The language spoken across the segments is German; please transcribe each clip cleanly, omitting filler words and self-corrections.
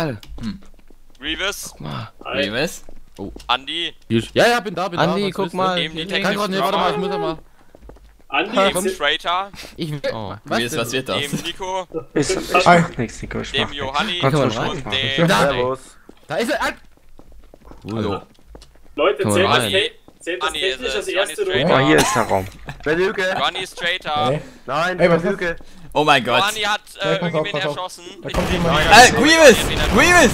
Egal. Grievous. Guck mal. Grievous? Oh. Andi. Ja, bin da. Andi, guck mal. Neben die Kann gerade nicht, warte mal, ich muss ja mal. Andi, Neben Traitor. Ich will. Oh. Grievous, was wird das? Dem Nico. Ich mach nichts, Nico. Ich Dem mach Johanni. Kann man Und rein? dem... Servus. Da ist er. Hallo. Leute, Kann man zählt das, rein. zählt das Andi, technisch ist als es. erste Johanni Runde? Oh, hier ist der Raum. Wer Lüge? Johanni ist Traitor. Nein, Ey, was ist Lüge. Oh mein Gott. Johanni hat Ey, pass auf, irgendwen pass auf. erschossen. Da kommt jemand. Grievous! Grievous!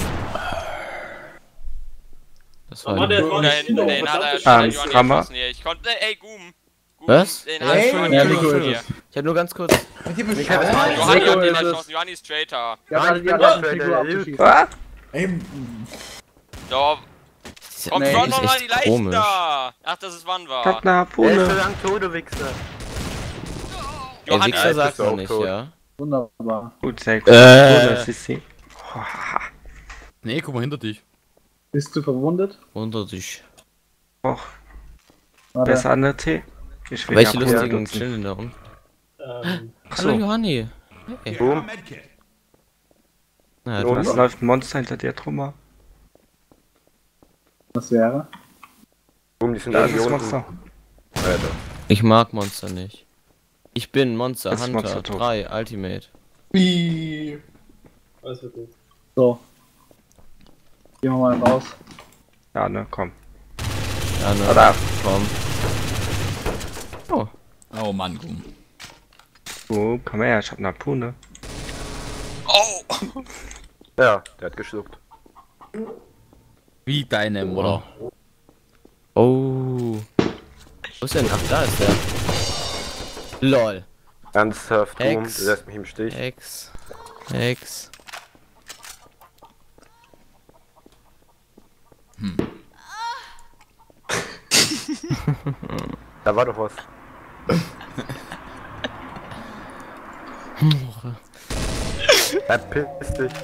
Das Mann, war der ein... war Da nicht hinten, den hat er verdammt Johanni Hammer. erschossen hier. Ich konnte... Ey, Goom. Was? Den hat Ey, Johanni ja, erschossen Nico hier. Ich hab nur ganz kurz. Mit dir Nein, Johanni hat den ist es. erschossen. Johanni ist Traitor. Nein, ich bin der Traitor, der lügt. Ah, Ey, So, kommt Nee, schon ist nochmal echt die Leichen komisch. da. Ach, das ist wann ich war. hab ne Er ist so Harpune. lang tot, du Wichser. Der Johanni Wichser ist sagt auch man nicht, tot. ja. Wunderbar. Gut, sehr gut. Äh. Sissi. Nee, guck mal hinter dich. Bist du verwundet? Unter dich. Och, Warte. besser an der T. Ich will Welche ja lustigen nutzen. chillen da unten? Ähm, Hallo Johanni. Hey. Boom. Na, Und? Was läuft ein Monster hinter dir, Trummer? Was wäre? Boom, die sind Da ist irgendwie das unten. Monster. Alter. ich mag Monster nicht. Ich bin Monster Das ist Hunter Monster tot. 3 Ultimate. wie. alles wird gut. So. Gehen wir mal raus. Ja, ne, komm. Ja, ne, Oder? komm. Oh. Oh Mann, Goom. Oh, komm her, ich hab ne Harpune. Oh! Ja, der hat geschluckt. Wie deine Mutter. Oh. Wo ist denn? Ach, da ist der. LOL. Ernsthaft, Boom, Hex. du lässt mich im Stich. Hex. Hex. Da war doch was. Piss dich.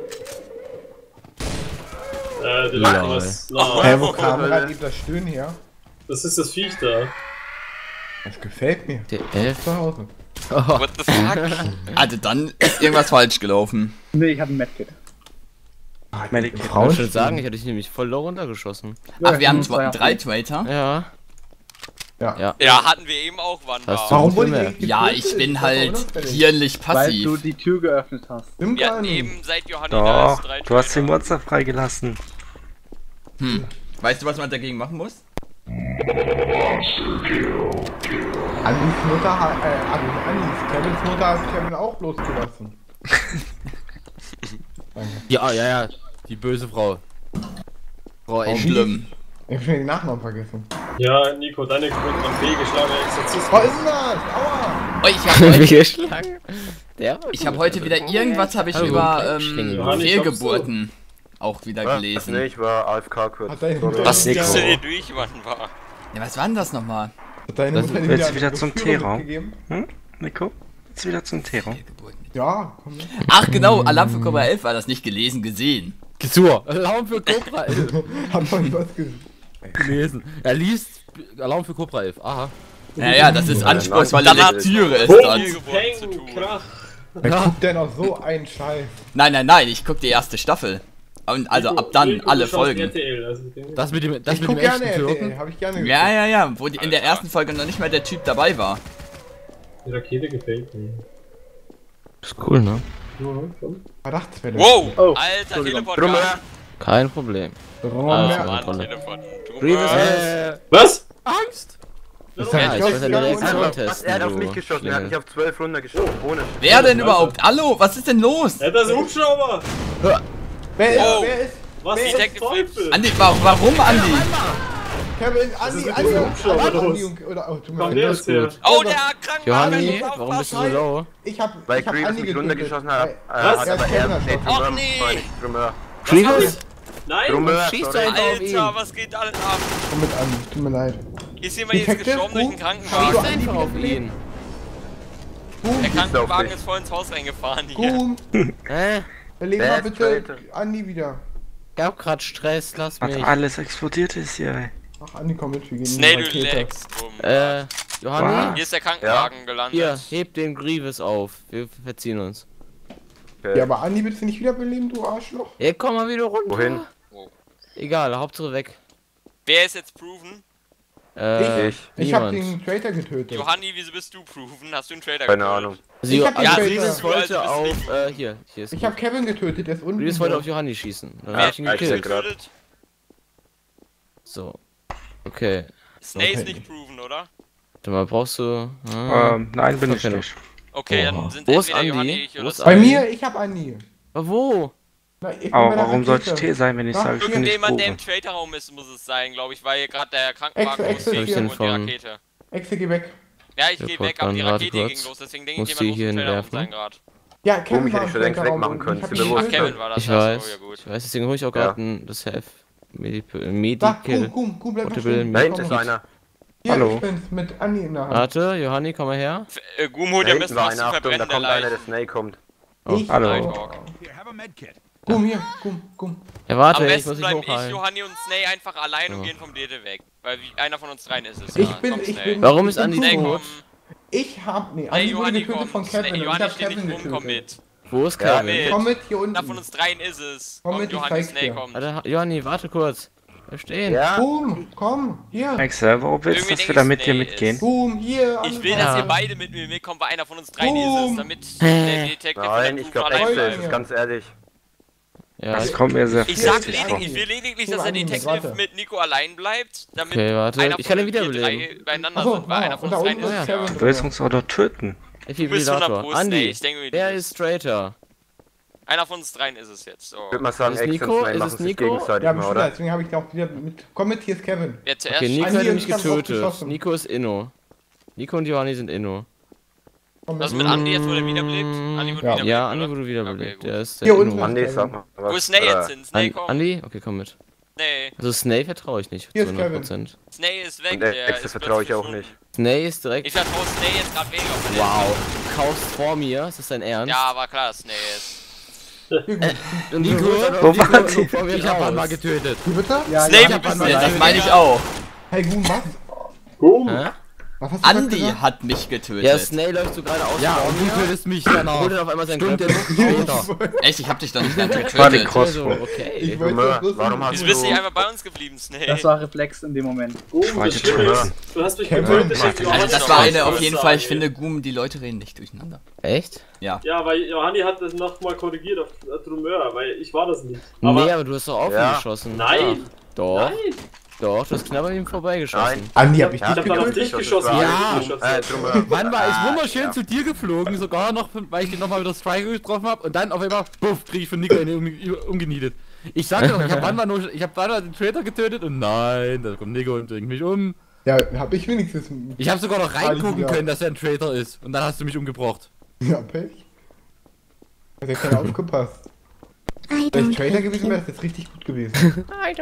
Der Lol. macht was. Na, Hey, wo kam gerade dieser Stöhnen her? das ist das Viech da. Das gefällt mir. Der Elf. Zu Hause. What the fuck? Also dann ist irgendwas falsch gelaufen. Nee, ich hab ein Medkit. Medic. Ich wollte schon sagen, ich hätte dich nämlich voll low runtergeschossen. Ach, wir haben zwei drei Traitor? Ja. Ja. Ja, hatten wir eben auch wann Hast war. du- Warum wurde gemerkt. ich Ja, ich bin halt hirnlich Weil du passiv. die Tür geöffnet hast. Stimmt Wir gar hatten nicht. eben seit Johanni da Doch, ist 3 du hast den Traitor. Monster freigelassen. Weißt du, was man dagegen machen muss? Andis Mutter hat, Kevins Mutter hat Kevin auch losgelassen. Ja. Die böse Frau. Frau N. Schlimm. Ich hab schon den Nachnamen vergessen. Ja, Nico, deine Grund am fehlgeschlagene Exorzismus. Was ist denn das? Aua! Oh, ich habe heute, Wie geschlagen. Der war ich hab heute wieder irgendwas habe ich Hallo, über Schlingel. Johanni, Fehlgeburten auch wieder Nee, gelesen. ich war AFK kurz. Hat deine Sorry. Mutter Was Nico. ist denn hier durch, wann war? Ja, was war denn das nochmal? Hat deine Mutter dir Willst du eine wieder zum Broschüre Teeraum? mitgegeben? Hm, Nico? Jetzt wieder zum Teeraum. Ja, komm mit. Ach genau, Alarm für Cobra 11 war das nicht gelesen, gesehen. Gesur. Alarm für Cobra 11. Hab noch nicht was gelesen. Er liest Alarm für Cobra 11. Aha. Naja, das ist Anspruch, weil Dann hat- Lektüre ist Hier das. geboren zu tun. Krach. Wer guckt denn auf so einen Scheiß? Nein, ich guck die erste Staffel. Und also ab dann Nico, alle du schaust Folgen. RTL, also Das mit dem Ich echten guck gerne Türken. RTL, hab ich gerne Ja, wo die in der ersten Folge noch nicht mal der Typ dabei war. die Rakete gefällt mir. Ist cool, ne? Ja, schon. Verdachtswelle. Wow! Oh, Alter, Entschuldigung. Teleport. Kein Problem. Drummer. Mann, Kontrolle. Telefon. Grievous Was? Angst. Ist Ja, ja ich wollte nicht direkt Was? testen, Er hat auf du mich geschossen, er hat Schlingel. mich auf 12 runtergeschossen. Ohne. Wer denn überhaupt? Hallo, was ist denn los? Er hat das Hubschrauber! Wer ist? Oh. Wer ist? Was Wer ist ist Detective Teufel? Andi, warum Andi? Kevin, ist Andi, mit Andi, diesem Hubschrauber Andi, los? Andi, oder, oh, tut mir Komm, leid. der ist ist her. gut. Oh, der Krankenwagen! Johanni, Aufpassen. warum bist du so low? Ich hab Weil Andi Grievous mich getötet. runtergeschossen hat. Was? Hat aber er Kevin Och, Drummer, nee. meine ich, Drummer. Grievous? Nein! Drummer, schießt sorry. einfach auf ihn. Alter, was geht alles ab? Komm mit Andi, tut mir leid. Ist jemand jetzt Detective, gestorben durch den Schieß Krankenwagen? Schieß einfach auf ihn. Der Krankenwagen dich. ist voll ins Haus reingefahren hier. Boom. Belegen mal Wer ist bitte Traitor? Andi wieder. Gab grad Stress, lass Was mich. alles explodiert ist hier, ey. Ach, Andi, komm mit, wir gehen in die Snake, du Rakete. legst. Bumm. Johanni? Hier ist der Krankenwagen Hier, gelandet. heb den Grievous auf. Wir verziehen uns. Ja, aber Andi willst du nicht wiederbeleben, du Arschloch? Ja, komm mal wieder runter. Wohin? Egal, Hauptsache weg. Wer ist jetzt proven? Ich hab Niemand. den Traitor getötet. Johanni, wieso bist du proven? Hast du einen Trader Keine getötet? Ahnung. Also, Ich hab den also Traitor. Revis wollte Also, auf, bist du hier ist Ich hab Kevin getötet, der ist unten. Revis wollte auf Johanni schießen. Dann Wer hab hat ich ihn ihn gekillt. getötet? So. Okay. Snake ist Okay. nicht proven, oder? Warte mal, brauchst du... Nein, bin ich Okay. nicht. Okay, Oh. dann sind Wo ist entweder Andi? Johanni, ich Wo oder ist Bei Andi? mir, ich hab Andi. Aber wo? Na, ich bin Aber bei der warum sollte ich Rakete. T sein, wenn ich Ach, sage, ich bin nicht Irgendjemand, der im Probe? Trader-Raum ist, muss es sein, glaube ich, weil hier gerade der Krankenwagen Extra, losging extra, und die von- Rakete. Exe, geh weg. Ja, ich gehe weg, aber die Warte Rakete kurz. ging los, deswegen denke Muss ich, die jemand muss hier im Trader-Raum hinwerfen? sein gerade. Ja, Kevin mich war hätte im ich schon längst Traitorraum wegmachen und können. ich hab Sie ihn Ach, bewusst. getötet. Kevin war das, Ich ach so, weiß. ja gut. Ich weiß, deswegen hole ich auch Ja. gerade das Hef. Da, Medical. Kum, bleib mal Portable stehen. Da Ich hinten komm ist noch. einer. Hier, Hallo. ich bin's mit Andi in der Hand. Warte, Johanni, komm mal her. Gum holt Da ja hinten Mist war was zu einer. Achtung, da verbrennen, der kommt einer, der Leichen. Snake kommt. Ich, Hallo. Nighthawk. Kum, hier, Kum. Ja, Am warte, ich besten muss dich bleiben ich, hochhalten. Johanni und Snake einfach allein und So. gehen vom Dede weg. Weil einer von uns dreien ist es. Ich ja. bin, Komm, ich Snake. bin... Warum ich ist bin Andi Snake, tot. tot? komm. Ich hab... Nee, Hey, Andi wurde Johanni, getötet komm. von Kevin Snake, und ich Johanni hab steht nicht Kevin rum, komm getötet. mit. Wo ist Ja, Kevin? mit. Komm mit, hier Einer von unten. uns dreien ist es. Komm Komm, mit, ich Johanni, zeig's Snake dir. kommt. Warte, Johanni, warte kurz. Bleib stehen. Ja. Kum, komm, hier. Exe, warum willst du, Irgendwie dass wir da denk mit ich, dir nee, mitgehen? ist- Kum, hier. Ich will, Ja. dass ihr beide mit mir mitkommt, weil einer von uns dreien ist Boom. es. Damit der Detective Nein, der ich Proof glaube allein Exe Freunde. ist es, bleibt. ganz ehrlich. Ja, Das kommt mir sehr Ich sag verdächtig vor. lediglich, ich will lediglich, Kum, dass der Andi, Detective warte. mit Nico allein bleibt, damit Okay, warte. einer Ich von kann ihn uns wir wiederbeleben. drei beieinander Achso, sind, weil einer von und da uns dreien unten ist ist es ja. Kevin. Du willst uns auch doch töten. Du bist 100 Defibrillator. Pro Andi, Snake, ich denke, wie wer du ist Traitor? Einer von uns dreien ist es jetzt. So. Ich würde mal sagen, Ist es Exe und Nico? Snake Ist machen es sich Nico? gegenseitig Ja, mal, bestimmt, oder? deswegen habe ich da auch wieder mit... Komm mit, hier ist Kevin. Wer zuerst Okay, Nico Andi hat und mich ich haben drauf getötet. geschossen. Nico ist Inno. Nico und Johanni sind Inno. Komm Was mit. mit Andi jetzt, wo der wiederbelebt? Andi wird Ja. wiederbelebt, Ja, Andi oder? wurde wiederbelebt. Okay, Der ist Hier der unten. Inno. Andi, sag mal was. Wo ist Snake jetzt hin? Snake kommt. Andi? Okay, komm mit. Nee, Also Snake vertraue ich nicht Hier zu ist Kevin. 100%. Snake ist weg. Und Der Exe ist vertraue ich plötzlich auch nicht. Snake ist direkt... Ich vertraue Snake jetzt gerade weniger. weil der Wow, du kaufst vor mir, ist das dein ist- Ernst? Ja, aber klar, Snake ist. Und Nico, Wo wart ihr? vor mir Ich hab raus. ihn mal getötet. Wie bitte? Snake, du bist Mann, Ja, der das meine ich auch. Hey, Gun, was? Boom. Hä? Was hast du Andi gesagt? hat mich getötet. Ja, Snake läuft so gerade aus Ja, vor und du mir. tötest mich danach. Holt dann auf einmal sein Stimmt, Grab. später. Echt, ich hab dich doch nicht mehr War die getötet. Cross. Also, Ich okay. wollte Junge, doch bloß warum nicht- hast Wieso du- bist du nicht einfach bei uns geblieben, Snake? Das war Reflex in dem Moment. Boom, Zweite das Schlimme Tor. ist, du hast mich Kevin. getötet. Also das war eine auf jeden Fall, ich finde Goom, die Leute reden nicht durcheinander. Echt? Ja. Ja, weil Johanni hat das nochmal korrigiert auf Trumeur, weil ich war das nicht. Nee, aber du hast doch auf ihn Ja. geschossen. Nein! Doch, Nein! doch, du hast knapp an ihm vorbeigeschossen. Nein. Andi, hab ich Ja, dich Ich hab dann auf getötet? dich geschossen. Ja. weil ich geschossen Drum, Mann, war ich wunderschön ja. zu dir geflogen, sogar noch, weil ich den nochmal wieder Striker getroffen habe und dann auf einmal, puff, krieg ich von Nico eine umgenietet. Ich sag doch, ich hab Wanwa den Traitor getötet und nein, da kommt Nico und bringt mich um. Ja, hab ich wenigstens... Ich hab sogar noch reingucken Ja. können, dass er ein Traitor ist und dann hast du mich umgebracht. Ja, Pech. Hat ja keiner aufgepasst. Wenn ich Trader gewesen wäre, ist das richtig gut gewesen.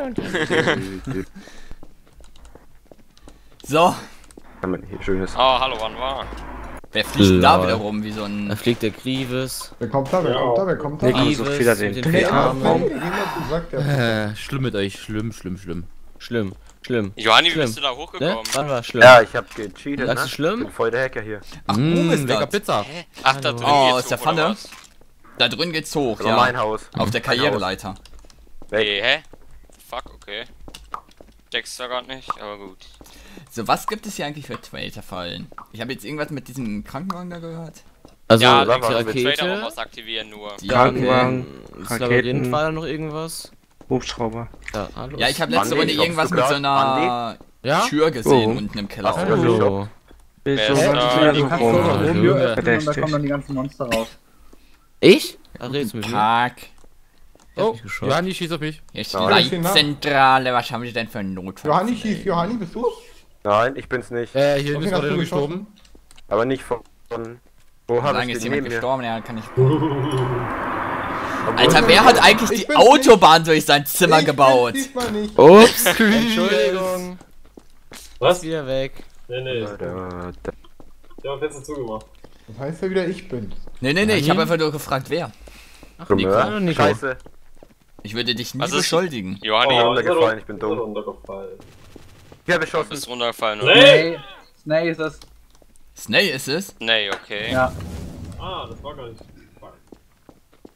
So, Hier, schönes. Oh, hallo, wann war? wer fliegt denn da Lol. wieder rum wie so Da ein... fliegt der Grievous. Wer kommt da, wer Ja. kommt da, wer kommt da? Nee, Grievous sucht wieder den mit den Nee, vier immer Armen. komm, jemand sagt ja. Schlimm mit euch, schlimm, schlimm, schlimm. Schlimm, schlimm. Johanni, wie Schlimm. bist du da Ne? hochgekommen? Wann war schlimm? Ja, ich hab gecheatet, Sagst ne? du schlimm? Ich bin voll der Hacker hier. Ach, Goom ist lecker das. Pizza. Ach, da drin Oh, geht's ist der hoch, oder Pfanne? was? Da drin geht's hoch, Oder mein ja. Haus. Auf der Mein Karriereleiter. Nee, hä? Fuck, okay. Check's da grad nicht, aber gut. So, was gibt es hier eigentlich für Traitor-Fallen? Ich habe jetzt irgendwas mit diesem Krankenwagen da gehört. Also, Ja, die da war den Trader Rakete, was aktivieren nur. Die Krankenwagen, das Raketen. Labyrinth war da noch irgendwas? Hubschrauber. Ja, hallo. Ja, ich habe letzte Andi, Runde glaubst irgendwas du mit grad, so einer Ja? Tür gesehen Oh. unten im Keller. Ach, Hallo. Wieso Wer ist sollten da? sie ja so Du kannst rum? sogar Romeo öffnen und da Verdächtig. kommen dann die ganzen Monster raus. Ich? Ach, redest du mit mir? Tag. Oh, mich geschossen. Johanni, schieß auf mich. Hier ist die Ja. Leitzentrale. Was haben wir denn für einen Notfall? Johanni schießt, Johanni, bist du? Nein, ich bin's nicht. Hier Auf ist wen hast gerade du einer gestorben. Aber nicht von... Wo hab Solange ich ist den jemand neben mir? gestorben, ja, kann ich. Obwohl- Alter, wer hat eigentlich Ich die bin's Autobahn durch sein Zimmer Ich gebaut? bin's diesmal nicht. Ups, Entschuldigung. Was? Wieder weg. Nee, Da, da, da. ich hab Fenster zugemacht. Das heißt ja wieder, ich bin's. Nee, ich habe einfach nur gefragt, wer. Ach, Nico. Nico. Hallo, Nico. Scheiße. Ich würde dich nie Was ist- beschuldigen. Johanni, Oh. du runtergefallen, ich bin ist dumm. runtergefallen. Ich hab beschossen. bist runtergefallen, oder? Nee! Snake ist das. Snake ist es? Nee, okay. Ja. Ah, das war gar nicht. Fuck.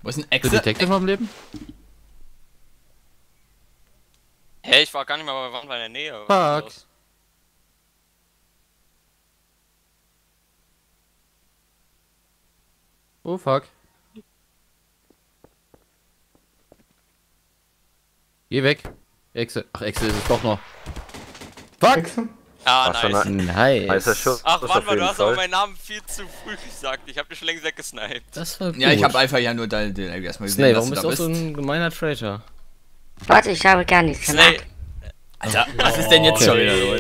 Wo ist ein So Exe? Detective am Leben? Hä, ich war gar nicht mal bei Wand in der Nähe. Fuck. Was ist los? Oh fuck. Geh weg. Exe. Ach, Exe ist es doch noch. Fuck! Exe? Ah, War schon nice. Nice. Heißer Schuss. Ach, auf Mann, du jeden hast aber Fall. meinen Namen viel zu früh gesagt. Ich hab dich schon längst weggesniped. Das war gut. Ja, ich habe einfach ja nur den erstmal gesehen, Snake, dass warum du bist da du auch so bist. ein gemeiner Traitor? Warte, ich habe gar nichts Snake gemacht. Alter, was ist denn jetzt schon wieder los?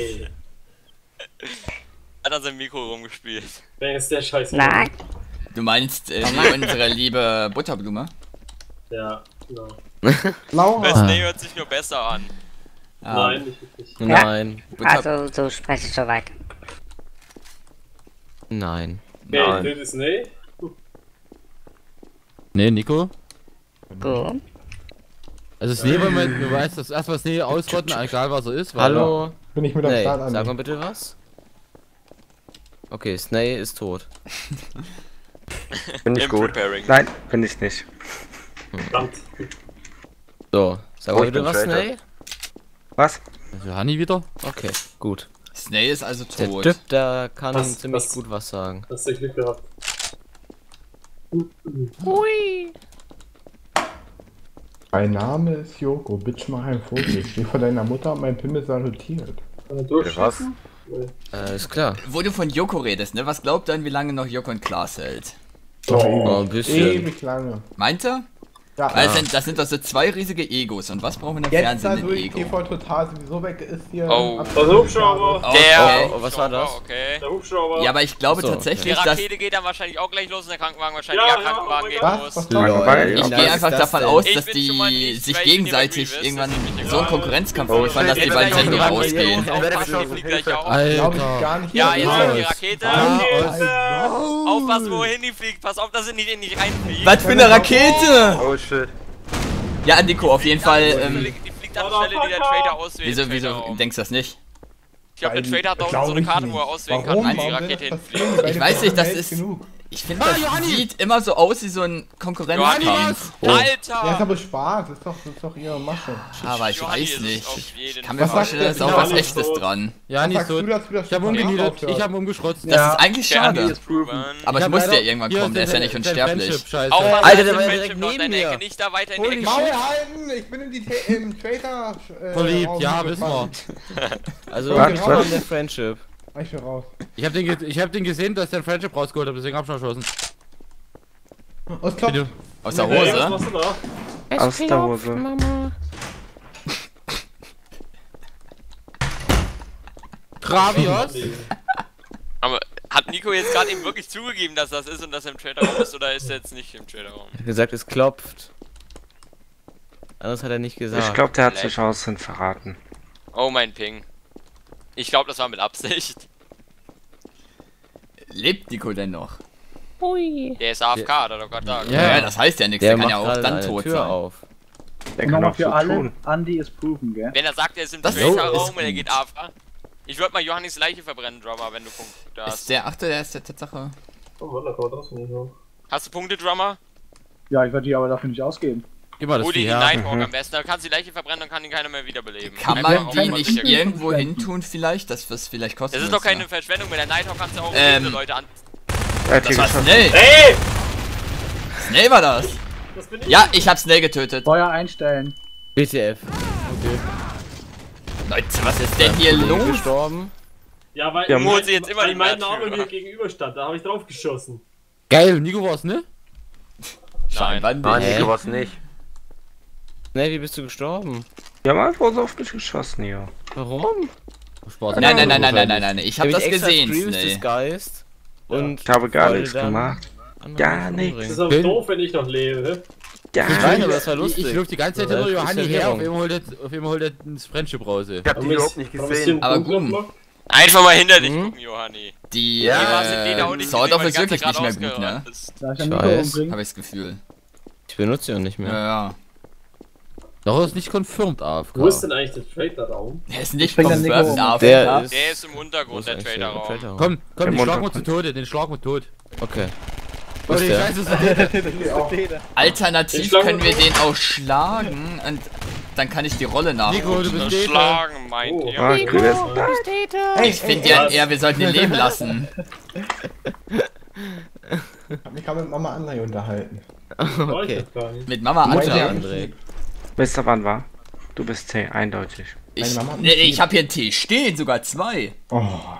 hat an seinem Mikro rumgespielt. Wer ist der Scheiß? Nein. Du meinst wie unsere liebe Butterblume? Ja, genau. Laura. Snake hört sich nur besser an. Nein, nicht wirklich. Nein. Also, so spreche ich so weiter. Nein. Okay, drittes Nee. Nee, Nico. Gut. Also Snee, du weißt, dass erstmal Snee ausrotten, egal was er ist. Weil Hallo? Bin ich mit am Nee, Start an. sag mal bitte was. Okay, Snake ist tot. Bin ich Im gut. Preparing. Nein, bin ich nicht. Verdammt. So, sag Oh, mal ich bitte bin was, Traitor. Snake. Was? Also Honey wieder? Okay, gut. Snail ist also Der tot. Typ, der kann Was- ziemlich was- gut was sagen. Hast du Glück gehabt. Mein Name ist Joko, bitch mach ein Vogel. Ich stehe vor deiner Mutter und mein Pimmel salutiert. Kann er durchschießen? Was? Ist klar. Wo du von Joko redest, ne? Was glaubt ihr, wie lange noch Joko in Klaas hält? Doch, Oh, ein ewig. bisschen. Ewig lange. Meint er? Ja, Weil das sind doch so zwei riesige Egos. Und was brauchen wir im jetzt Fernsehen da in durch Ego? TV Total sowieso weg ist hier. Oh. Der Hubschrauber. Der Oh, was war das? Okay. Der Hubschrauber. Ja, aber ich glaube Ach so, Die tatsächlich, dass... Rakete geht dann wahrscheinlich auch gleich los und der Krankenwagen wahrscheinlich. Ja, Ja, ja, Krankenwagen oh geht mein los. Was? Lol. Ich Nice gehe einfach ist das davon denn? aus, Ich dass bin schon mal die nicht, sich weil ich bin gegenseitig hier bei irgendwann Revis, das ist so einen mir Konkurrenzkampf Oh, liefern, dass die Jetzt beiden gleich Sendungen auch die ausgehen. Rakete aufpassen, die fliegt gleich auch. Glaube ich Alter. gar nicht. Ja, jetzt Ja, kommt die Rakete. Rakete. Aufpassen, wohin die fliegt. Pass auf, dass sie nicht in dich reinfliegt. Was für eine Rakete! Oh shit. Ja, Nico, auf jeden Fall. Die fliegt an der Stelle, die der Trader auswählt. Wieso denkst du das nicht? Ich glaube, der Trader hat da unten Glaub so eine ich Karte, nicht. wo er auswählen Warum? kann, wie die Warum Rakete will das hinfliegt. passieren? Ich weiß nicht, das Welt ist- genug. Ich finde, das sieht immer so aus wie so ein Konkurrenzkampf. Ja, ist Alter! aber Spaß. Das ist doch ihre Masche. Aber ich Johanni weiß ist es nicht. auf Ich jeden kann mir Was sagt vorstellen, da ist der? auch was Johanni Echtes tot. dran. Ja, Was nicht sagst so. du dazu, dass Ich habe du umgenietet, aufhörst? ich habe umgeschrotzt. Das ist eigentlich Der schade. ist proven. Aber Ich es hab muss leider- ja irgendwann hier kommen, der ist ja nicht der unsterblich. Friendship-Scheiße. Aufpassen, Alter, dass der war ja Friendship direkt noch neben deine Ecke mir. nicht da weiter in die Holy Ecke Maul schiebt. halten! Ich bin im Trader. Verliebt, Raum ja, wissen wir. gefangen. Also, Was? wir brauchen der Friendship. Ich bin raus. Ich hab den gesehen, dass der ein Friendship rausgeholt hat, deswegen hab ich schon erschossen. Aus Klopf. Bitte. Aus der Hey, was Hose. machst du da? Aus der Hose. Travios? Aber hat Nico jetzt gerade eben wirklich zugegeben, dass das ist und dass er im Trader-Raum ist, oder ist er jetzt nicht im Trader-Raum? Er hat gesagt, es klopft. Anderes hat er nicht gesagt. Ich glaube, der hat sich außen verraten. Oh, mein Ping. Ich glaube, das war mit Absicht. Lebt Nico denn noch? Der ist AFK, hat er doch gerade gesagt. Ja, das heißt ja nichts, der der kann macht ja auch gerade dann eine tot Tür sein. auf. Der Und kann nochmal auch für so alle, tun. Andy ist proven, gell? Wenn er sagt, er ist im Das Trader-Raum ist und er gut. geht AFK. Ich würde mal Johannis Leiche verbrennen, Drummer, wenn du Punkte Ist hast. der achte, der ist der Tatsache. Oh Mann, da kann man das nicht so. Hast du Punkte, Drummer? Ja, ich werde die aber dafür nicht ausgeben. Gib mal das Hol dir Vieh die her. Nighthawk am besten. Dann kannst du die Leiche verbrennen und kann ihn keiner mehr wiederbeleben. Kann Einfach man auf die Nummer nicht sicher gehen. irgendwo hin tun vielleicht? Das was vielleicht Das kostenlos ist doch keine war. Verschwendung, mit der Nighthawk kannst du auch Ähm, viele Leute an... Er hat Das hier war geschossen. Snell. Hey! Snell war das. Das bin ich. Ja, ich hab Snell getötet. Feuer einstellen. BTF. Leute, was ist denn hier Kollege los? gestorben. Ja, weil Ja, holen sie jetzt immer die mein Name Märtyrer. mir gegenüber stand, da habe ich drauf geschossen. Geil, Nico war's, ne? Scheinbar Nein, nicht. Nico war's nicht. Nee, wie bist du gestorben? Die haben einfach so auf mich geschossen hier. Warum? Spaß. Nein, ich hab mich das extra gesehen, Dreams Snell. disguised und Ich habe gar wollte nichts dann gemacht. andere Gar Leute nichts. Das umbringen. ist auch Bin- doof, wenn ich noch lebe. Ja, Nein, aber das war lustig. Ich lauf die ganze Zeit Das hinter ist Johanni her, Verwirrung. auf einmal holt er ins Friendship raus, ey. Ich hab die überhaupt nicht gesehen. Aber gut. Einfach mal hinter dich gucken, Johanni. Die Die war sind die da auch nicht Sword gesehen, of weil ist die ganze wirklich Zeit nicht mehr gerade gut, ne? ausgerannt ist. Darf ich Ich ein Nico weiß. umbringen? Hab ich das Gefühl. Ich benutze ihn auch nicht mehr. Ja. Doch, ist nicht confirmed AFK. Wo ist denn eigentlich der Trader-Raum? Der ist nicht bring den Nico confirmed, um. aber Der ist... Der ist im Untergrund, der Trader-Raum. Komm, den Im schlagen wir Untergrund. zu Tode, den schlagen wir tot. Okay. Oh, die Scheiße ist Alternativ Ich schlage können wir vor. den auch schlagen und dann kann ich die Rolle Nico, du nachrutschen. bist Dete. Schlagen, meint ihr? Ah, du bist Ich finde ja eher, wir sollten ihn leben lassen. Ich hab mich gerade mit Mama André unterhalten. Okay. Mit Mama Mutter André. André. Mr. Wann war? Du bist C, eindeutig. Ich, Meine Mama hat nee, mich ich habe hier einen Tee stehen, sogar 2. Oh,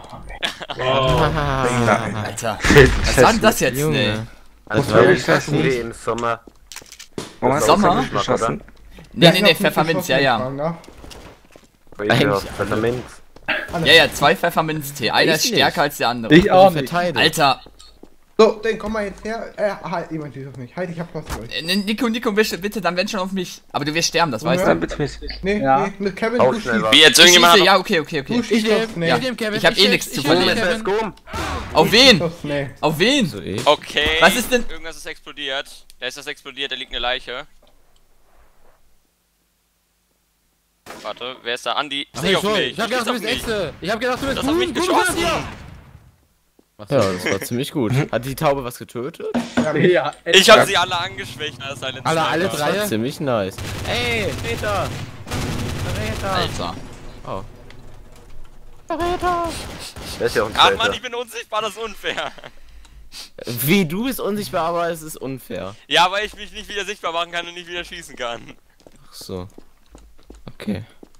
Alter, was war denn das jetzt, Junge. ne? Was war soll ich ich das wie nicht? im Sommer. Warum hast du Sommer? das geschossen? Nee, Pfefferminz, ja. Eigentlich Pfefferminz. Ja, 2 Pfefferminz-Tee. Einer ist Ich stärker nicht. als der andere. Ich auch nicht. Verteidigt. Alter, So, dann komm mal jetzt her. Halt, jemand schießt auf mich. Halt, ich hab was für euch. Nico, bitte, dann wenn schon auf mich. Aber du wirst sterben, das weißt Dann du. bitte nicht. Nee, Ja. nee, mit Kevin, Auch du schnell schießt. was. Wie jetzt Ich irgendjemand schieße, hat ja, okay. Du schießt auf Snake. Ja. Ich nehm Kevin. Ich hab eh nehm- nichts zu ich nehm verlieren. Kevin. Let's go. Auf wen? Auf Snake. Auf wen? So ich. Okay. Was ist denn- Irgendwas ist explodiert. Da ist was explodiert, da liegt eine Leiche. Warte, wer ist da? Andi? Ach, Nicht auf mich. ich hab gedacht, du bist Exe. Ich hab gedacht, du bist Das hat mich geschossen. Ja, das war ziemlich gut. Hat die Taube was getötet? Ja, Ich hab sie alle angeschwächt. Das ist eine Alle Sniper. drei? Das war ziemlich nice. Ey, Peter! Alter. Das ist ja auch ein Ach man, Traitor. ich bin unsichtbar, das ist unfair. Wie, du bist unsichtbar, aber es ist unfair. Ja, weil ich mich nicht wieder sichtbar machen kann und nicht wieder schießen kann. Ach so. Okay.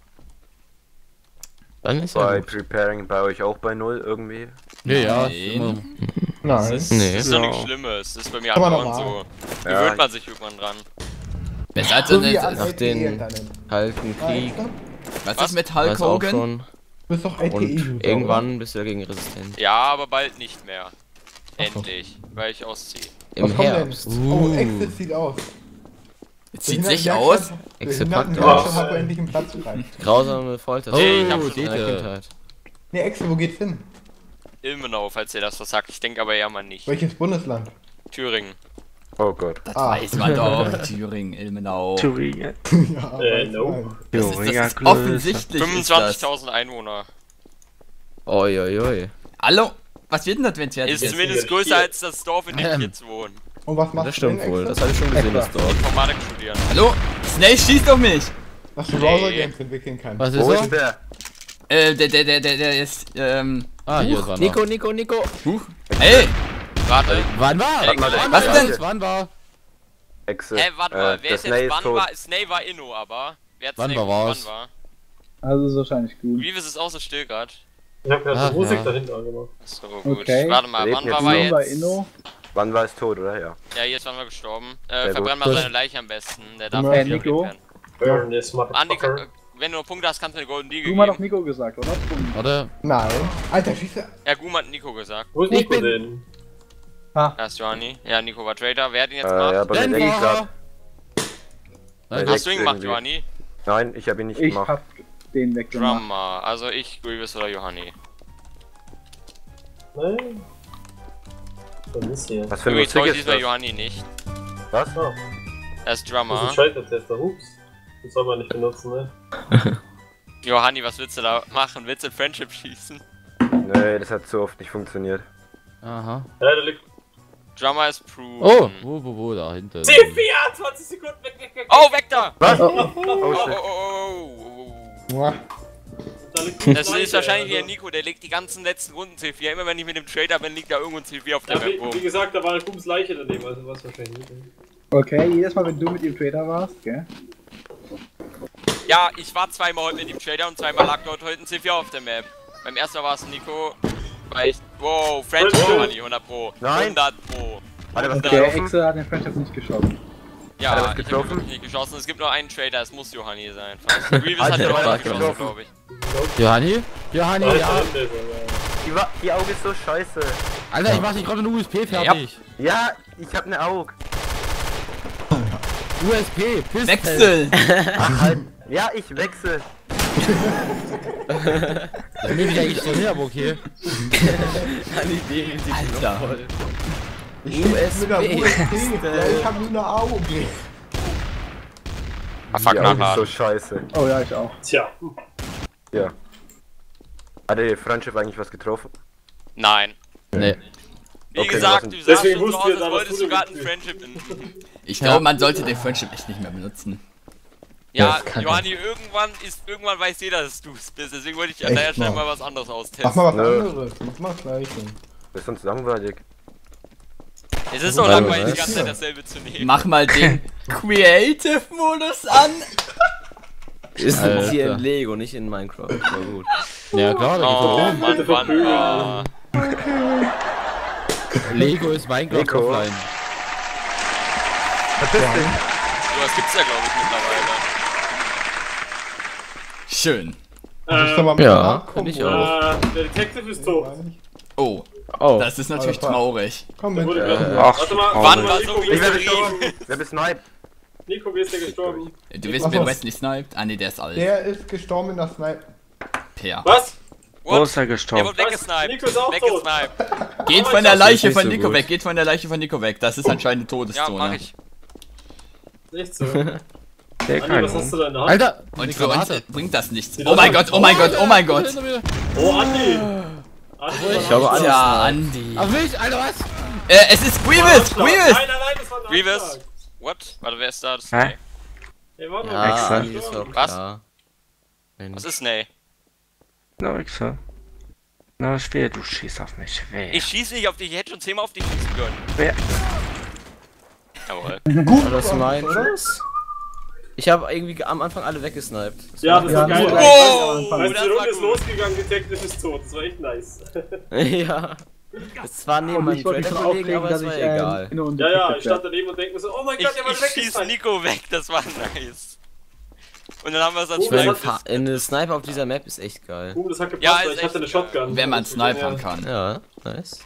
Dann ist ja Bei gut. Preparing bei euch auch bei 0 irgendwie. Ja, Nein. Nein. Das Nee. ist doch Ja. nichts Schlimmes. Das ist bei mir Kann man andauernd normal. so. Ja. Gewöhnt man sich irgendwann dran. Wer seid ihr So wie denn? an nach LTE den- Internet. Kalten Krieg. Was Was? ist mit Hulk Weiß auch Hogan? schon. Du bist doch Und LTE-User. irgendwann bist du dagegen resistent. Ja, aber bald nicht mehr. Endlich. Weil ich ausziehe. Im Was kommt denn? Herbst. Oh, Exit sieht aus. Sieht sich aus. Exepakt aus. Hat endlich einen Platz frei. Grausame Folter. Oh, ich hab in schon- der Kindheit. Nee, Exit, wo geht's hin? Ilmenau, falls ihr das was sagt. Ich denke aber eher mal nicht. Welches Bundesland? Thüringen. Oh Gott. Das weiß man doch. Thüringen, Ilmenau. Thüringen. Ja, no. Das Thüringer ist Größe. offensichtlich. Ist das. 25.000 Einwohner. Oi. Hallo? Was wird denn das, wenn es fertig Ist ist? zumindest größer als das Dorf, in dem ich jetzt wohne. Und was machst Das du denn, stimmt wohl. Exit? Das habe ich schon gesehen, das Dorf. Informatik studieren. Hallo? Snake schießt auf mich! Dass du Browser-Games entwickeln kannst. Was ist Wo so? ist der? Der ist, Ah, hier war Nico, Nico. Ey! Warte. Wann war? Warte mal, der Was denn? Wann war? Exit. Warte mal, wer der ist Snake jetzt wann tot. war? Snake war Inno, aber. Wer hat Wann Snake war wann was? war? Also ist wahrscheinlich gut. Reeves ist auch so still grad. Ich hab gerade Ach, die Musik ja. dahinter angemacht. So gut. Okay. Warte mal, Lebt wann jetzt war noch. er Inno bei jetzt? Inno. Wann war es tot, oder? Ja. Ja, jetzt waren wir gestorben. Sehr Verbrenn gut. mal seine Leiche am besten. Der darf Nico. nicht Nico? werden. Burn this Andi, motherfucker. wenn du noch Punkte hast, kannst du eine Golden Deagle Du mal doch geben. Nico gesagt, oder? Warte. Nein. Alter, schieße. Ja, Gum hat Nico gesagt. Wo ist Ich Nico bin- denn? Da ist Johanni. Ja, Nico war Trader. Wer hat ihn jetzt gemacht? Ja, aber der denkt grad. Nein, Hast du ihn gemacht, irgendwie. Johanni? Nein, ich habe ihn nicht Ich gemacht. hab den weggemacht. Drummer. Also ich, Grievous oder Johanni. Nein. Was ist hier? Was für eine Übrigens Musik heute ist diesmal das? Johanni nicht. Was? Ah, Er ist das ist Drummer. ein Scheitertester. Hups. Das soll man nicht benutzen, ne? Johanni, was willst du da machen? Willst du Friendship schießen? Nee, das hat so oft nicht funktioniert. Aha. Ja, da liegt. Drummer ist Prune. Oh, wo, da hinten. C4! 20 Sekunden weg. Oh, weg da! Was? Oh, Oh shit. oh. Da liegt Das ist wahrscheinlich wieder Nico, der legt die ganzen letzten Runden C4. Immer wenn ich mit dem Trader bin, liegt da irgendwo ein C4 auf der Ja, Map wie rum. gesagt, da war eine Gums Leiche daneben, also was wahrscheinlich nicht. Okay, jedes Mal, wenn du mit dem Trader warst, gell? Ja, ich war zweimal heute mit dem Trader und zweimal lag dort heute ein C4 auf der Map. Beim ersten Mal war es Nico, weil ich... Wow, Friendship Johanni, 100 Pro. Nein. 100 Pro. Hat er was Der getroffen? Exe hat den Friendship nicht geschossen. Ja, Hat er was ich hab getroffen? wirklich nicht geschossen. Es gibt nur einen Trader, es muss Johanni sein. Fast. Grievous hat Alter, ja was auch hat geschossen, getroffen? glaube ich. Johanni? Johanni, ja. Die Auge ist so scheiße. Alter, ich mach dich gerade eine USP fertig. Ja, ich hab eine Auge. USP, Pistol. Wechsel! Ach, halt. Ja, ich wechsle. Das nehme ich eigentlich schon her, aber okay. Alter! Ich mit der USB. Ja, ich hab nur eine Auge. Ah, fuck, Die Auge ist so nachladen. scheiße. Oh ja, ich auch. Tja. Ja. Hat der Friendship eigentlich was getroffen? Nein. Nee. Wie Okay, gesagt, du sahst deswegen schon so wussten aus, wir da, als dass wolltest du du gerade ein den Friendship in. Ich glaube, man sollte den Friendship echt nicht mehr benutzen. Ja, das kann Johanni, irgendwann weiß jeder, dass du es bist. Deswegen wollte ich an Echt der Stelle mal. mal was anderes austesten. Mach mal was Nö. anderes. Mach mal das Gleiche. Das ist sonst langweilig. Es ist doch Ja, langweilig, die was? ganze Zeit dasselbe zu nehmen. Mach mal den Creative-Modus an. Ist Alter. hier in Lego, nicht in Minecraft. Aber gut. Ja klar, da Oh geht's Mann, Mann. Lego ist Minecraft Nico. offline. Verpiss dich. Sowas gibt's ja, glaube ich, mittlerweile. Schön. Muss doch mal Ja, nachkommen, find ich oder? Der Detective ist tot. Oh, Oh, das ist natürlich Alter. traurig. Komm Der mit. wurde gerade. Ach, Warte mal, Wann warte war mal, so Nico, wie wie ist der Krieg? gestorben? Wer besniped? Nico, wie ist der gestorben? Du wisst, Ach wer so. Wesley sniped? Ah ne, der ist alt. Der ist gestorben in der Snipe. Per. Was? Wo ist er Der gestorben? wurde weggesniped. Nico ist auch Weggesniped. Geht Aber von ich der dachte, Leiche ist von nicht so Nico gut. weg, geht von der Leiche von Nico weg. Das ist anscheinend eine Ja, Todeszone. mach ich. Nicht so. Der Andi, kann was hast du da in der Hand? Alter! Und die für uns Granate. bringt das nichts. Die Oh mein Leute- Gott, oh mein Gott, oh mein Gott. Oh, Andi! Andi, ich glaube, alles. Ja, Andi. Auf mich, Alter, was? Es ist Grievous, Grievous. Nein, das war ein Grievous? Anschlag. What? Warte, wer ist da? Das ist Hä? Snay. Hey, warte Ja, mal. Extra. Andi ist doch Was? klar. Mensch. Was ist Snay? Na, Wichser. Na, schwer, du schießt auf mich. Schwer. Ich schieße nicht auf dich, ich hätte schon 10-mal auf dich schießen können. Wer? Jawohl. War das mein Schuss? Ich habe irgendwie am Anfang alle weggesniped. Ja, das war geil. Wow, Weißt du, das die Runde war ist gut. losgegangen, Detective ist tot. Das war echt nice. Ja. Es war neben Und meinem ich wollte mich schon Trailer-Kollegen, aufregen, aber dass es ich war egal. in und Ja, ich stand daneben und denke mir so, oh mein Gott, der war Ich schieße weggesniped. Nico weg, das war nice. Und dann haben wir es als Oh, das Flag. hat- Eine Sniper auf dieser Map ist echt geil. Das hat gepasst, Ja, weil ist ich hatte eine echt Shotgun. Wenn man snipern kann. Ja, nice.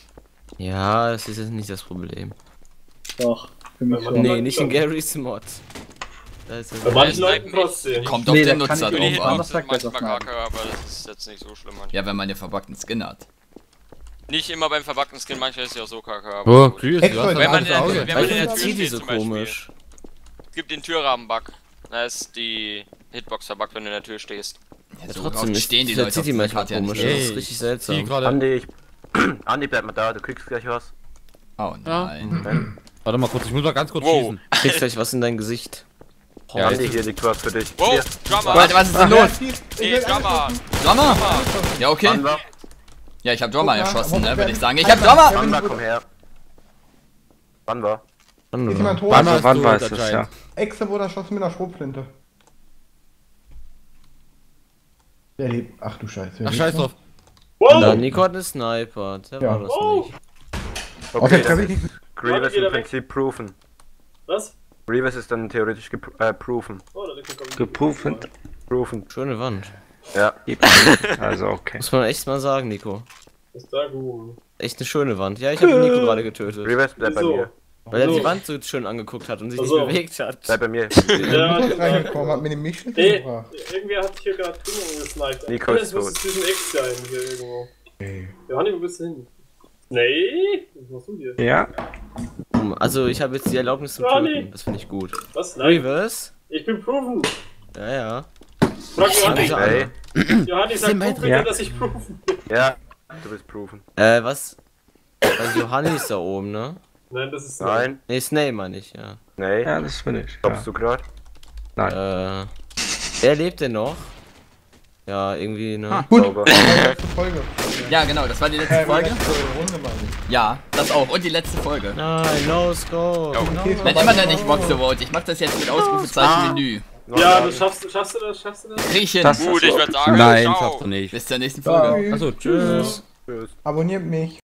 Ja, das ist jetzt nicht das Problem. Doch, für mich Wenn man- schon. Nee, nicht in Garys Mod. Da ist Bei es manchen snipen Leuten trotzdem. Kommt auf Nee, den da kann Nutzer ich Für die nicht drauf an. anders. Hitbox sind sagt manchmal das kacke, aber das ist jetzt nicht so schlimm manchmal. Ja, wenn man den verpackten Skin hat. Nicht immer beim verpackten Skin, manchmal ist ja auch so kacke, Oh, aber gut. Grievous, Extra du hast Wenn man ein in der, Auge. wenn man Weil in der ich Tür zieht die steht so zum Beispiel. komisch. Es gibt den Türrahmen-Bug. Da ist die Hitbox verbuggt, wenn du in der Tür stehst. Ja, so Trotzdem oft ist stehen die der Leute zieht auf die dieser manchmal Karte ja komisch. nicht. Das Ey, ist richtig Die seltsam. gerade. Andi, Andi, bleib mal da, du kriegst gleich was. Oh nein. Warte mal kurz, ich muss mal ganz kurz Wow. schießen. Du kriegst gleich was in dein Gesicht. Ja, Andi, hier liegt was für dich. Wow, Hier. Drummer! Warte, was ist denn los? Nee, Drummer! Drummer? Ja, okay. Wanwa, Ja, ich hab Drummer Ja, erschossen, ne, aber- würde ich sagen. Ich hab Drummer! Wanwa, komm her. Wanwa. Ist jemand tot? Wann hast Wann du war es das, anscheinend? ja? Exe wurde erschossen mit einer Schrotflinte. Der lebt. Ach du Scheiße. Ach, scheiß drauf. Na, Wow! Nico hat eine Sniper. Der Ja. war das Oh! nicht. Auf der Okay, Treppe liegt Grievous Warte, wieder im Prinzip proven. Was? Grievous ist dann theoretisch proven. Oh, da liegt ein Geproofend. Proven. Schöne Wand. Ja. Also, okay. Muss man echt mal sagen, Nico. Ist da gut. Echt eine schöne Wand. Ja, ich habe Nico gerade getötet. Grievous, bleib bei Wieso? mir. Weil er So. die Wand so schön angeguckt hat und sich Also. nicht bewegt hat. Bleib bei mir. Ja, reingekommen, hat mir den Milchschnitt Ey, gebracht. irgendwer hat hier gerade Ding gesniped. Nico ist Das muss tot. zwischen X sein, hier irgendwo. Ey. Johanni, wo bist du hin? Nee? Was machst du hier? Ja, Also, ich habe jetzt die Erlaubnis zum Johnny. Töten. Das finde ich gut. Was? Nein, Grievous? ich bin proven. Ja, ja. Frag Johanni. Diese Hey. andere. Johanni, sag Sind wir bitte, ja. dass ich proven bin. Ja, du bist proven. Was? Also, Johanni ist da oben, ne? Nein, das ist Nein. Ne, Snake meine ich, ja. Nee. ja, das bin ich. Stoppst Ja. du grad? Wer lebt denn noch? Ja, irgendwie, ne? Gut, Sauber. letzte Folge. Ja, genau, das war die letzte Folge. Letzte Runde meine ich. Ja, das auch. Und die letzte Folge. Nein, no scope. Okay, ist Wenn vorbei. immer noch nicht Box the Vote. Ich mach das jetzt mit Ausrufezeichen Menü. Ja, das schaffst du das? Schaffst du das? Griechen. Das- Gut, ich würde sagen, Nein, ciao. schaffst du nicht. Bis zur nächsten Folge. Tschüss. Achso, tschüss. Abonniert mich.